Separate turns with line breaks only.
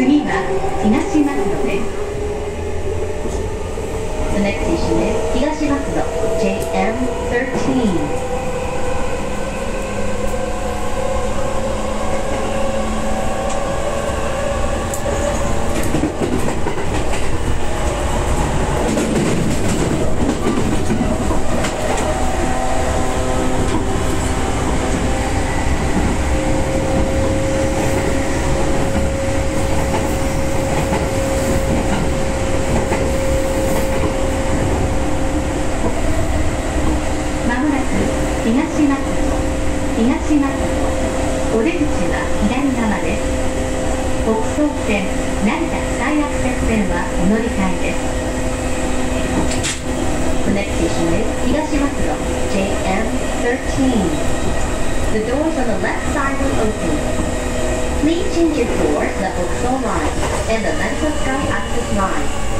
次は東松戸です。The next station is 東松戸 JM13. 東松戸お出口は左側です。北総線成田再アクセス線はお乗り換えです。The next station is 東松戸 JM13. The doors on the left side will open. Please change it for the Vauxhall line and the Manta Sky Access line.